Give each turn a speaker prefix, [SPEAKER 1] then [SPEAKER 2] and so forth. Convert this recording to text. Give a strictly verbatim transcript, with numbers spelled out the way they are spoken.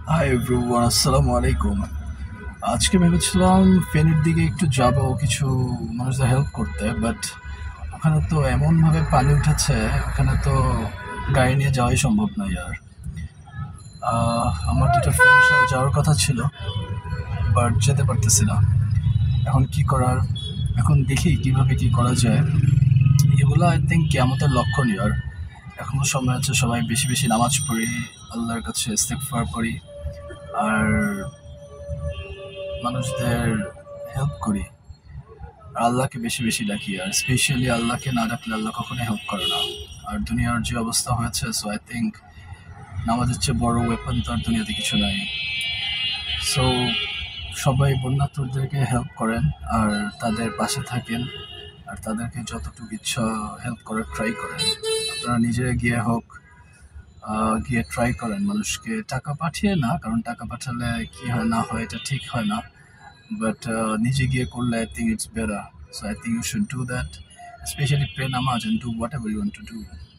[SPEAKER 1] Hi everyone, আসসালামু আলাইকুম। আজকে ভেবেছিলাম ফেনীর দিকে একটু যাব কিছু মানুষদের হেল্প করতে, বাট ওখানে তো এমনভাবে পানি উঠেছে, ওখানে তো গাড়ি নিয়ে যাওয়াই সম্ভব নয়। আর আহ, আমার দুটো ফ্রেন্ডের সাথে যাওয়ার কথা ছিল, বাট যেতে পারতেছি না। এখন কি করার, এখন দেখি কিভাবে কি করা যায়। এগুলো আই থিঙ্ক কিয়ামতের লক্ষণ। আর এখনো সময় আছে, সবাই বেশি বেশি নামাজ পড়ি, আল্লাহর কাছে ইস্তেগফার করি, আর মানুষদের হেল্প করি, আর আল্লাহকে বেশি বেশি ডাকি। আর স্পেশালি আল্লাহকে না ডাকলে আল্লাহ কখনোই হেল্প করে না। আর দুনিয়ার যে অবস্থা হয়েছে, সো আই থিঙ্ক নামাজের চেয়ে বড় ওয়েপন তো আর দুনিয়াতে কিছু নাই। সো সবাই বন্যার্থদেরকে হেল্প করেন, আর তাদের পাশে থাকেন, আর তাদেরকে যতটুকু ইচ্ছা হেল্প করার ট্রাই করেন। আপনারা নিজেরা গিয়ে হোক, আহ, গিয়ে ট্রাই করেন মানুষকে টাকা পাঠিয়ে না, কারণ টাকা পাঠালে কি হয় না হয় এটা ঠিক হয় না। But uh, নিজে গিয়ে করলে I think it's better. So I think you should do that, especially pray namaz and do whatever you want to do.